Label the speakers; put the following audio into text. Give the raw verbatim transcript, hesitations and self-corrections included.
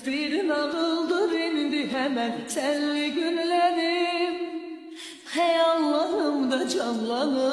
Speaker 1: Bir nağıldır indi hemen telli günlerim. Hey Allah'ım da canlanır